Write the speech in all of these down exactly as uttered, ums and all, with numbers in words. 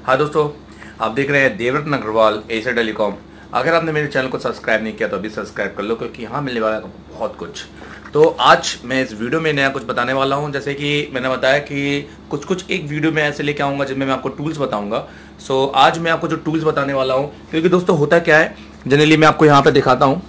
हाँ दोस्तों, आप देख रहे हैं देवरत्न अग्रवाल एशिया टेलीकॉम। अगर आपने मेरे चैनल को सब्सक्राइब नहीं किया तो अभी सब्सक्राइब कर लो, क्योंकि यहाँ मिलने वाला है बहुत कुछ। तो आज मैं इस वीडियो में नया कुछ बताने वाला हूँ। जैसे कि मैंने बताया कि कुछ कुछ एक वीडियो में ऐसे लेके आऊँगा जिनमें मैं आपको टूल्स बताऊँगा। सो आज मैं आपको जो टूल्स बताने वाला हूँ, क्योंकि दोस्तों होता क्या है, जनरली मैं आपको यहाँ पर दिखाता हूँ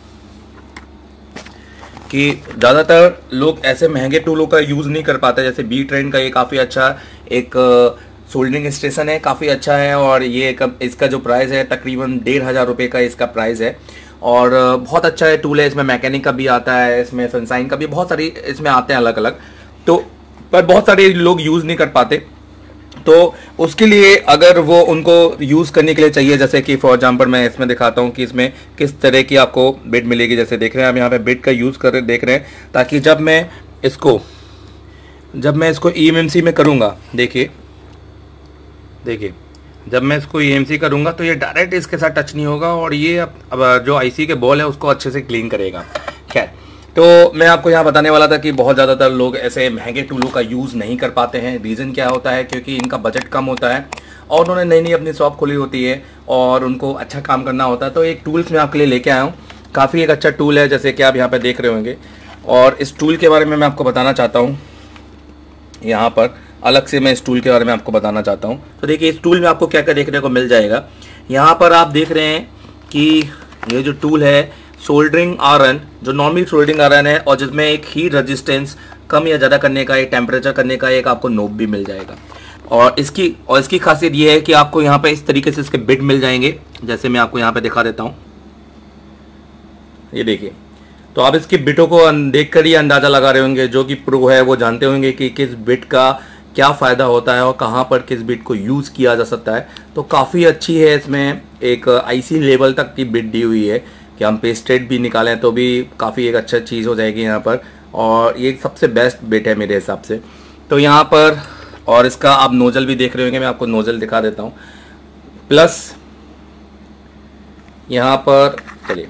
कि ज़्यादातर लोग ऐसे महंगे टूलों का यूज़ नहीं कर पाते। जैसे बी ट्रेंड का ये काफ़ी अच्छा एक सोल्डरिंग स्टेशन है, काफ़ी अच्छा है, और ये इसका जो प्राइस है तकरीबन डेढ़ हज़ार रुपये का इसका प्राइस है, और बहुत अच्छा है टूल है। इसमें मैकेनिक का भी आता है, इसमें सनसाइन का भी, बहुत सारी इसमें आते हैं अलग अलग। तो पर बहुत सारे लोग यूज़ नहीं कर पाते, तो उसके लिए अगर वो उनको यूज़ करने के लिए चाहिए, जैसे कि फॉर एग्जांपल मैं इसमें दिखाता हूँ कि इसमें किस तरह की आपको बिट मिलेगी। जैसे देख रहे हैं आप यहाँ पे बिट का यूज़ कर रहे देख रहे हैं, ताकि जब मैं इसको जब मैं इसको ई एम एम सी में करूँगा, देखिए देखिए जब मैं इसको ई एम सी करूँगा तो ये डायरेक्ट इसके साथ टच नहीं होगा, और ये अब जो आईसी के बॉल है उसको अच्छे से क्लीन करेगा। खैर, तो मैं आपको यहाँ बताने वाला था कि बहुत ज़्यादातर लोग ऐसे महंगे टूलों का यूज़ नहीं कर पाते हैं। रीज़न क्या होता है, क्योंकि इनका बजट कम होता है और उन्होंने नई नई अपनी शॉप खोली होती है और उनको अच्छा काम करना होता है। तो एक टूल्स मैं आपके लिए लेके आया हूँ, काफ़ी एक अच्छा टूल है, जैसे कि आप यहाँ पर देख रहे होंगे। और इस टूल के बारे में मैं आपको बताना चाहता हूँ, यहाँ पर अलग से मैं इस टूल के बारे में आपको बताना चाहता हूँ। तो देखिए इस टूल में आपको क्या क्या देखने को मिल जाएगा। यहाँ पर आप देख रहे हैं कि ये जो टूल है सोल्डरिंग आयरन, जो नॉर्मल सोल्डरिंग आयरन है, और जिसमें एक हीट रेजिस्टेंस कम या ज़्यादा करने का, एक टेम्परेचर करने का एक आपको नोब भी मिल जाएगा। और इसकी और इसकी खासियत ये है कि आपको यहाँ पे इस तरीके से इसके बिट मिल जाएंगे, जैसे मैं आपको यहाँ पे दिखा देता हूँ। ये देखिए, तो आप इसकी बिटों को देख कर ही अंदाज़ा लगा रहे होंगे, जो कि प्रो है वो जानते होंगे कि किस बिट का क्या फ़ायदा होता है और कहाँ पर किस बिट को यूज़ किया जा सकता है। तो काफ़ी अच्छी है, इसमें एक आईसी लेवल तक की बिट दी हुई है कि हम पेस्टेड भी निकालें तो भी काफ़ी एक अच्छा चीज़ हो जाएगी यहाँ पर, और ये सबसे बेस्ट बिट है मेरे हिसाब से। तो यहाँ पर और इसका आप नोज़ल भी देख रहे होंगे, मैं आपको नोज़ल दिखा देता हूँ। प्लस यहाँ पर चलिए,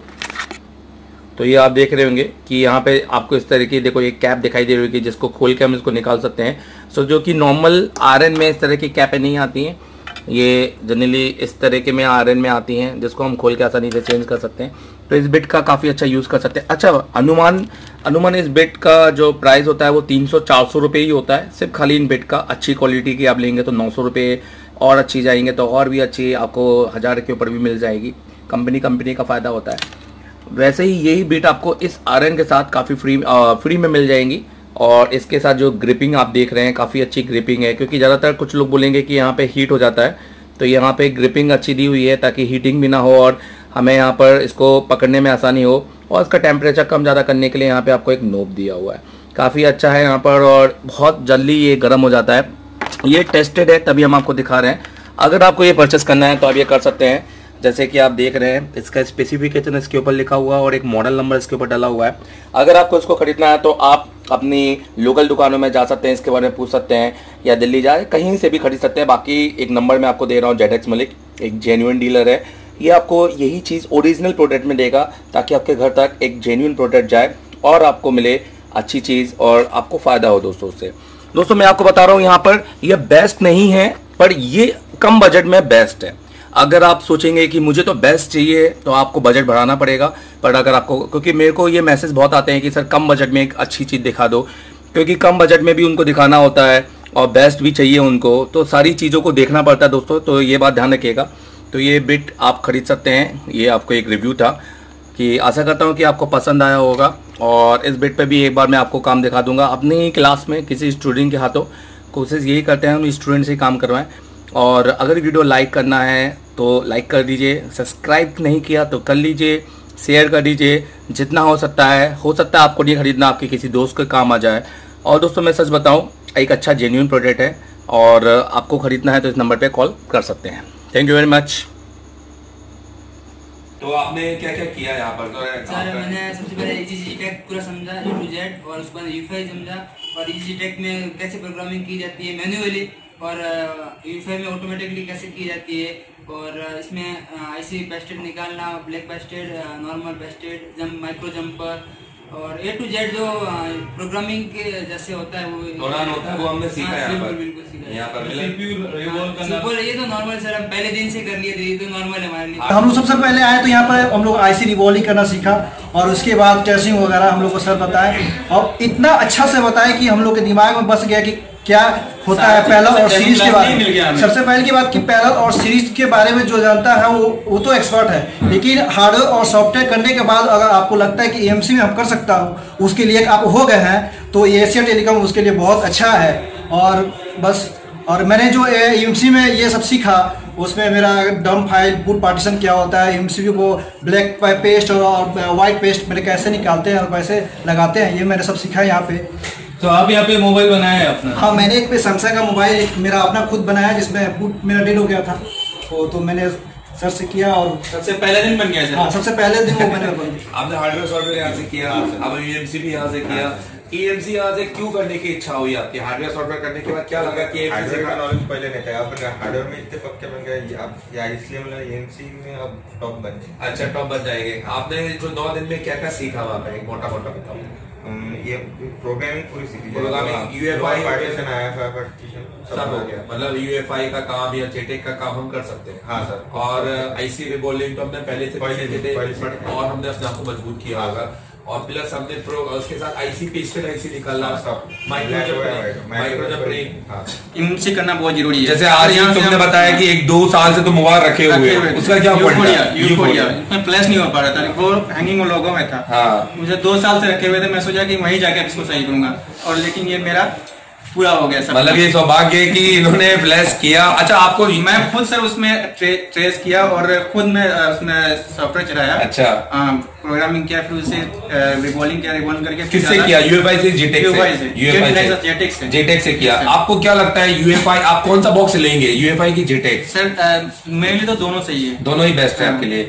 तो ये आप देख रहे होंगे कि यहाँ पे आपको इस तरह की देखो एक कैप दिखाई दे रही होगी, जिसको खोल के हम इसको निकाल सकते हैं। सो जो कि नॉर्मल आयरन में इस तरह की कैपें नहीं आती हैं, ये जनरली इस तरह के में आयरन में आती हैं, जिसको हम खोल के आसानी से चेंज कर सकते हैं। तो इस बिट का काफ़ी अच्छा यूज़ कर सकते हैं। अच्छा, अनुमान अनुमान इस बिट का जो प्राइस होता है वो तीन सौ चार सौ रुपये ही होता है, सिर्फ खाली इन बिट का। अच्छी क्वालिटी की आप लेंगे तो नौ सौ रुपये, और अच्छी जाएंगे तो और भी अच्छी आपको हज़ार के ऊपर भी मिल जाएगी। कंपनी कंपनी का फ़ायदा होता है। वैसे ही यही बिट आपको इस आयरन के साथ काफ़ी फ्री आ, फ्री में मिल जाएंगी। और इसके साथ जो ग्रिपिंग आप देख रहे हैं, काफ़ी अच्छी ग्रिपिंग है, क्योंकि ज़्यादातर कुछ लोग बोलेंगे कि यहाँ पे हीट हो जाता है, तो यहाँ पे ग्रिपिंग अच्छी दी हुई है ताकि हीटिंग भी ना हो और हमें यहाँ पर इसको पकड़ने में आसानी हो। और इसका टेम्परेचर कम ज़्यादा करने के लिए यहाँ पर आपको एक नोब दिया हुआ है, काफ़ी अच्छा है यहाँ पर, और बहुत जल्दी ये गर्म हो जाता है। ये टेस्टेड है, तभी हम आपको दिखा रहे हैं। अगर आपको ये परचेस करना है तो आप ये कर सकते हैं। जैसे कि आप देख रहे हैं, इसका स्पेसिफिकेशन इसके ऊपर लिखा हुआ है और एक मॉडल नंबर इसके ऊपर डाला हुआ है। अगर आपको इसको खरीदना है तो आप अपनी लोकल दुकानों में जा सकते हैं, इसके बारे में पूछ सकते हैं, या दिल्ली जाए कहीं से भी खरीद सकते हैं। बाकी एक नंबर मैं आपको दे रहा हूँ, जेड एक्स मलिक, एक जेन्युइन डीलर है। ये आपको यही चीज़ ओरिजिनल प्रोडक्ट में देगा, ताकि आपके घर तक एक जेन्युइन प्रोडक्ट जाए और आपको मिले अच्छी चीज़ और आपको फ़ायदा हो दोस्तों उससे। दोस्तों मैं आपको बता रहा हूँ, यहाँ पर यह बेस्ट नहीं है, पर ये कम बजट में बेस्ट है। अगर आप सोचेंगे कि मुझे तो बेस्ट चाहिए तो आपको बजट बढ़ाना पड़ेगा। पर अगर आपको, क्योंकि मेरे को ये मैसेज बहुत आते हैं कि सर कम बजट में एक अच्छी चीज़ दिखा दो, क्योंकि कम बजट में भी उनको दिखाना होता है और बेस्ट भी चाहिए उनको, तो सारी चीज़ों को देखना पड़ता है दोस्तों। तो ये बात ध्यान रखिएगा। तो ये बिट आप खरीद सकते हैं, ये आपको एक रिव्यू था, कि आशा करता हूँ कि आपको पसंद आया होगा। और इस बिट पर भी एक बार मैं आपको काम दिखा दूँगा अपनी ही क्लास में किसी स्टूडेंट के हाथों। कोशिश यही करते हैं हम स्टूडेंट से काम करवाएं। और अगर वीडियो लाइक करना है तो लाइक कर दीजिए, सब्सक्राइब नहीं किया तो कर लीजिए, शेयर कर दीजिए, जितना हो सकता है। हो सकता है आपको नहीं खरीदना, आपके किसी दोस्त के काम आ जाए। और दोस्तों मैं सच बताऊं, एक अच्छा जेन्युइन प्रोडक्ट है, और आपको खरीदना है तो इस नंबर पे कॉल कर सकते हैं। Thank you very much. तो आपने क्या क्या किया यहाँ पर? तो सर मैंने सबसे पहले इजी टेक पूरा समझा, ए टू जेड, और उसके बाद यूफाई समझा, और इजी टेक में कैसे प्रोग्रामिंग की जाती है मैन्युअली, और यूफाई में ऑटोमेटिकली कैसे की जाती है, और इसमें आईसी बेस्टेड निकालना, black pasted, normal pasted, jump, micro jumper, और ए टू जेड जो प्रोग्रामिंग के जैसे होता है वो दौरान होता है वो हमने सीखा है। बिल्कुल बिल्कुल सीखा यहाँ पर सिंपल, ये तो नॉर्मल सर, हम पहले दिन से कर लिए थे, ये तो नॉर्मल है हमारे लिए। हम लोग सबसे पहले आए तो यहाँ पर हम लोग आईसी रिवॉल्विंग करना सीखा और उसके बाद टेस्टिंग वगैरह हम लोग को सर बताए और इतना अच्छा से बताए कि हम लोग के दिमाग में बस गया कि क्या होता है पैरेलल और सीरीज के बारे में। सबसे पहले की बात कि पैरेलल और सीरीज के बारे में जो जानता है वो वो तो एक्सपर्ट है, लेकिन हार्डवेयर और सॉफ्टवेयर करने के बाद अगर आपको लगता है कि एएमसी में हम कर सकता हूँ, उसके लिए आप हो गए हैं तो एशिया टेलीकॉम उसके लिए बहुत अच्छा है। और बस, और मैंने जो एएमसी में ये सब सीखा उसमें मेरा डम फाइल बूट पार्टीशन क्या होता है, एमसीयू को ब्लैक पेस्ट और वाइट पेस्ट मेरे कैसे निकालते हैं और कैसे लगाते हैं, ये मैंने सब सीखा है यहाँ पे। तो आप यहाँ पे मोबाइल बनाया है अपना? हाँ, मैंने एक पे सैमसंग का मोबाइल मेरा अपना खुद बनाया जिसमें बूट मेरा डेड हो गया था, वो तो मैंने सर से किया और सबसे पहले दिन बन गया सर? हाँ, सबसे पहले दिन वो मैंने आपने हार्डवेयर सॉफ्टवेयर यहाँ से किया, अब यूएमसी भी यहाँ से किया। ईएमसी यहाँ से क्यों करने की इच्छा हुई आपकी? हार्डवेयर सॉफ्टवेयर करने के बाद क्या लगा कि हार्डवेयर का नॉलेज पहले नहीं था, अब हार्डवेयर में इतने पक्के बन गए अब या इसलिए मतलब ईएमसी में अब टॉप बन जाए। अच्छा, टॉप बन जाएंगे। आपने जो नौ दिन में क्या क्या सीखा वहाँ पे, मोटा मोटा बताओ। ये प्रोग्रामिंग पूरी सीखी, प्रोग्रामिंग यूएफआई पार्टीशन आया था, पार्टीशन सब हो गया, मतलब यूएफआई का काम या जेटेक का काम हम कर सकते हैं। हाँ सर। और आईसी रिवॉल्विंग तो हमने पहले से पहले थे और हमने अपने आप को मजबूत किया होगा। और प्लस हमने प्रो उसके साथ आईसी पेस्टेड आईसी निकालना, माइक्रो इनसे करना बहुत जरूरी है। जैसे आज यहाँ तुमने बताया कि एक दो साल से तो मोबाइल रखे हुए, उसका क्या इसमें फ्लैश नहीं हो पा रहा था, वो हैंगिंग लोगो में था। हाँ, मुझे दो साल से रखे हुए थे, मैं सोचा कि वहीं जाकर इसको सही करूंगा, और लेकिन ये मेरा पूरा हो गया सब। मतलब ये सौभाग्य है कि इन्होंने फ्लैश किया। अच्छा, आपको मैं खुद सर उसमें ट्रे, ट्रेस किया और खुद में उसमें सॉफ्टवेयर चलाया। अच्छा, प्रोग्रामिंग किया, फिर उसे रिवॉल्विंग किया, रिवॉल्व करके किससे किया? यूएफआई से, जेटेक से? जेटेक से जेटेक से किया। आपको क्या लगता है यूएफआई आप कौन सा बॉक्स लेंगे, यूएफआई की जेटेक? सर मेरे लिए तो दोनों सही है, दोनों ही बेस्ट है आपके लिए।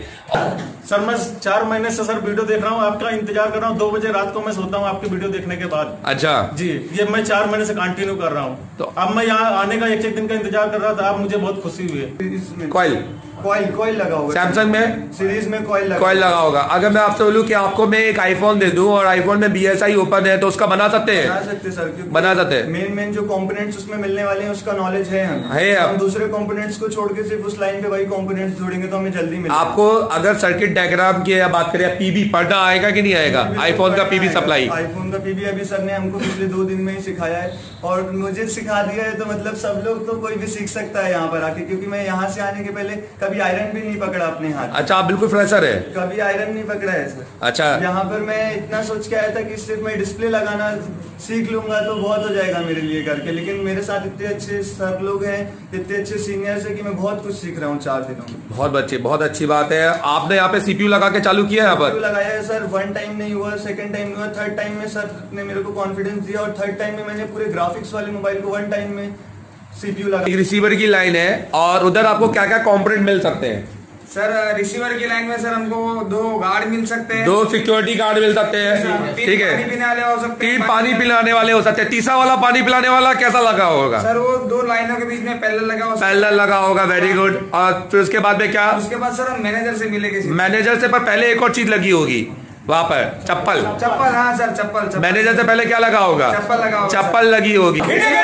सर मैं चार महीने से सर वीडियो देख रहा हूँ, आपका इंतजार कर रहा हूँ, दो बजे रात को मैं सोता हूँ आपकी वीडियो देखने के बाद। अच्छा जी, ये मैं चार महीने से कंटिन्यू कर रहा हूँ। तो अब मैं यहाँ आने का एक एक दिन का इंतजार कर रहा था, अब मुझे बहुत खुशी हुई है। कॉइल कॉइल कॉइल लगा होगा सैमसंग में, सीरीज में कॉइल लगा कॉइल लगा होगा। अगर मैं आपसे बोलूं कि आपको मैं एक आईफोन दे दूं और आईफोन में बीएसआई ओपन है तो उसका बना सकते हैं? बना सकते सर, बना सकते हैं। मेन मेन जो कंपोनेंट्स उसमें मिलने वाले हैं उसका नॉलेज है हमें, है हम दूसरे कंपोनेंट्स को छोड़ के सिर्फ उस लाइन पे वही कंपोनेंट्स जोड़ेंगे तो हमें जल्दी मिलेगा। आपको अगर सर्किट डायग्राम की बात करें, पीबी पढ़ना आएगा कि नहीं आएगा? आईफोन का पीबी सप्लाई, आईफोन का पीबी अभी सर ने हमको पिछले दो दिन में ही सिखाया है और मुझे सिखा दिया है, तो मतलब सब लोग तो कोई भी सीख सकता है यहाँ पर आके, क्योंकि मैं यहाँ से आने के पहले कभी आयरन भी नहीं पकड़ा अपने हाथ। अच्छा, आप बिल्कुल फ्रेशर है? कभी आयरन नहीं पकड़ा है सर। अच्छा, यहाँ पर मैं इतना सोच के आया था कि सिर्फ मैं डिस्प्ले लगाना सीख लूंगा तो बहुत हो जाएगा मेरे लिए करके, लेकिन मेरे साथ इतने अच्छे सर लोग हैं, इतने अच्छे सीनियर्स हैं कि मैं बहुत कुछ सीख रहा हूँ चार दिनों में। बहुत अच्छी बहुत अच्छी बात है। आपने यहाँ पे सीपीयू लगा के चालू किया है? यहाँ पर लगाया है सर, वन टाइम नहीं हुआ, सेकंड टाइम नहीं हुआ, थर्ड टाइम में सर ने मेरे को कॉन्फिडेंस दिया और थर्ड टाइम में मैंने पूरे ग्राफिक्स वाले मोबाइल को वन टाइम में सीपीयू लगा। एक रिसीवर की लाइन है और उधर आपको क्या क्या कॉम्पोनेंट मिल सकते हैं? सर रिसीवर की लाइन में सर हमको दो गार्ड मिल सकते हैं, दो सिक्योरिटी गार्ड मिल सकते हैं, ठीक है, पानी पीने वाले हो सकते हैं, तीन पानी पिलाने वाले हो सकते हैं, तीसरा वाला पानी पिलाने वाला कैसा लगा होगा? सर वो दो लाइनों के बीच में पैरेलल लगा होगा। पैरेलल लगा होगा, वेरी गुड। और फिर उसके बाद में क्या? उसके बाद सर हम मैनेजर से मिलेंगे। मैनेजर से पर पहले एक और चीज लगी होगी वहाँ पर, चप्पल। चप्पल, हाँ सर चप्पल, चप्पल। मैनेजर से पहले क्या लगा होगा? चप्पल लगा होगा, चप्पल लगी होगी।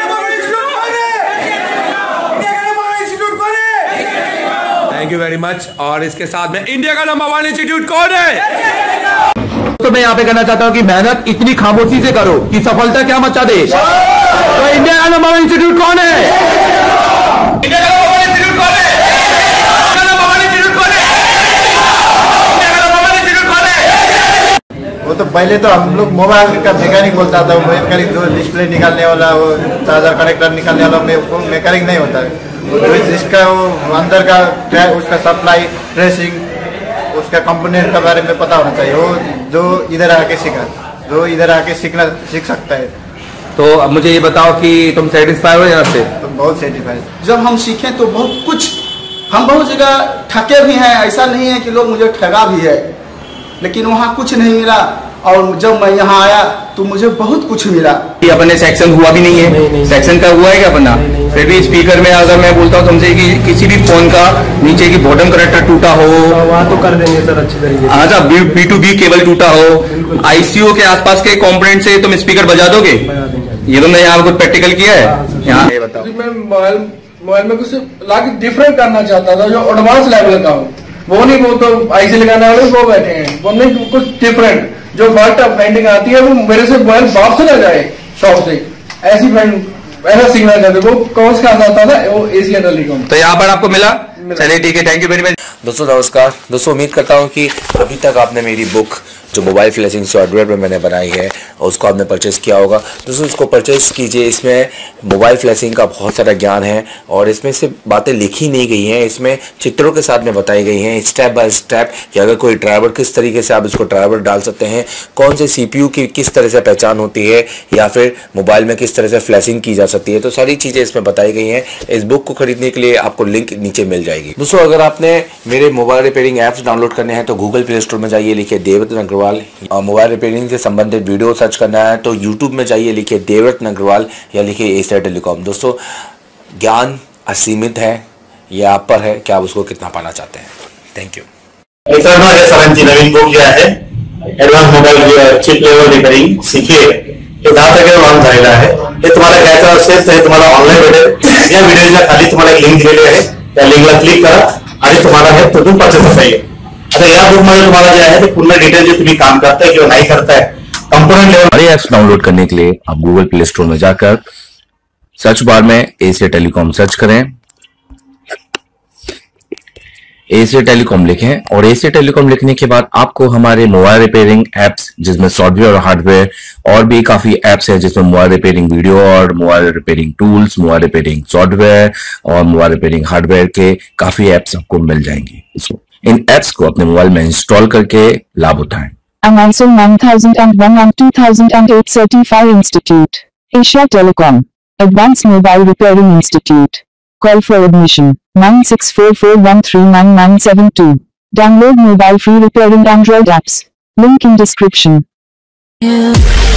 Thank you very much. और इसके साथ में इंडिया का नंबर वन इंस्टीट्यूट कौन है? तो मैं यहाँ पे कहना चाहता हूँ कि मेहनत इतनी खामोशी से करो कि सफलता क्या मचा दे। तो इंडिया का नंबर वन इंस्टीट्यूट कौन है? इंडिया का नंबर वन इंस्टीट्यूट कौन है? वो तो पहले तो हम लोग मोबाइल का मैकेनिक बोलता था, मैकेनिक जो डिस्प्ले निकालने वाला, वो चार्जर कनेक्टर निकालने वाला, वो मैकेनिक नहीं होता है। जिसका वो अंदर का ट्रैक, उसका सप्लाई, ट्रेसिंग, उसका कंपोनेंट के बारे में पता होना चाहिए, वो जो इधर आके सीखा, जो इधर आके सीखना सीख सकता है। तो अब मुझे ये बताओ कि तुम सेटिस्फाई हो यहाँ से? तो बहुत सेटिस्फाई। जब हम सीखे तो बहुत कुछ, हम बहुत जगह ठगे भी हैं, ऐसा नहीं है कि लोग मुझे ठगा भी है, लेकिन वहाँ कुछ नहीं मिला। और जब मैं यहाँ आया तो मुझे बहुत कुछ मिला। ये अपने सेक्शन हुआ भी नहीं है, नहीं, नहीं, सेक्शन का हुआ है क्या अपना? फिर भी स्पीकर में अगर मैं बोलता हूँ तुमसे कि किसी भी फोन का नीचे की बॉटम कनेक्टर टूटा हो, वहाँ तो कर देंगे सर अच्छी तरीके से। अच्छा, बी टू बी केबल टूटा हो, आईसीयू के आसपास के कंपोनेंट से तुम स्पीकर बजा दोगे? ये तुमने यहाँ कुछ प्रैक्टिकल किया है? यहाँ ये बताओ। मैं मोबाइल मोबाइल में कुछ लाके डिफरेंट करना चाहता था, जो एडवांस लेवल का हो, वो नहीं, वो तो आईसी लगाने वाले वो बैठे हैं, वो नहीं, कुछ डिफरेंट जो फर्स्ट फाइंडिंग आती है वो मेरे से मोबाइल वापस ना जाए शॉप से, ऐसी ऐसा सिग्नल करते। वो कौन सा आता था? वो एशिया टेलीकॉम। तो यहाँ पर आपको मिला? चलिए ठीक है, थैंक यू वेरी मच। दोस्तों नमस्कार। दोस्तों उम्मीद करता हूँ कि अभी तक आपने मेरी बुक जो मोबाइल फ्लैशिंग सॉफ्टवेयर में मैंने बनाई है उसको आपने परचेस किया होगा। दोस्तों इसको परचेस कीजिए, इसमें मोबाइल फ्लैशिंग का बहुत सारा ज्ञान है और इसमें से बातें लिखी नहीं गई हैं, इसमें चित्रों के साथ में बताई गई हैं स्टेप बाय स्टेप कि अगर कोई ड्राइवर किस तरीके से आप इसको ड्राइवर डाल सकते हैं, कौन से सीपीयू की किस तरह से पहचान होती है, या फिर मोबाइल में किस तरह से फ्लैशिंग की जा सकती है। तो सारी चीज़ें इसमें बताई गई हैं। इस बुक को खरीदने के लिए आपको लिंक नीचे मिल जाएगी। दोस्तों अगर आपने मेरे मोबाइल रिपेयरिंग ऐप्स डाउनलोड करने हैं तो गूगल प्ले स्टोर में जाइए, लिखिए देवरत्न अग्रवाल। मोबाइल रिपेयरिंग से संबंधित वीडियो सर्च करना है तो यूट्यूब में जाइए, लिखिए देवरत्न अग्रवाल या लिखिए एशिया टेलीकॉम। दोस्तों ज्ञान असीमित है, ये आप पर है कि आप उसको कितना पाना चाहते हैं। Thank you. मित्रांनो या सरांची नवीन बुक जे आहे advance mobile chip level repairing सीखिए, हे दहा तारखेला लॉन्च झालेलं आहे। हे तुम्हाला घ्यायचं असेल तर हे तुम्हाला ऑनलाईन भेटेल। या व्हिडिओच्या खाली तुम्हाला एक लिंक दिलेली आहे, त्या लिंकला क्लिक करा आणि तुम्हाला हे तिथून परचेस करता येईल। आता या बुक मध्ये तुम्हाला जे आहे ते पूर्ण डिटेल जे तुम्ही काम करताय किंवा नहीं करताय कंपोनेंट लेवल। हमारे ऐप्स डाउनलोड करने के लिए आप गूगल प्ले स्टोर में जाकर सर्च बार में एशिया टेलीकॉम सर्च करें, एशिया टेलीकॉम लिखें और एशिया टेलीकॉम लिखने के बाद आपको हमारे मोबाइल रिपेयरिंग एप्स जिसमें सॉफ्टवेयर और हार्डवेयर और भी काफी एप्स हैं जिसमें मोबाइल रिपेयरिंग वीडियो और mobile repairing tools, mobile repairing software और मोबाइल रिपेयरिंग हार्डवेयर के काफी एप्स आपको मिल जाएंगे। इन एप्स को अपने मोबाइल में इंस्टॉल करके लाभ उठाएं। I'm ISO nine thousand one and two thousand eight Certified Institute. Asia Telecom. Advanced Mobile Repairing Institute. Call for admission nine six four four one three nine nine seven two. Download mobile free repairing Android apps. Link in description. Yeah.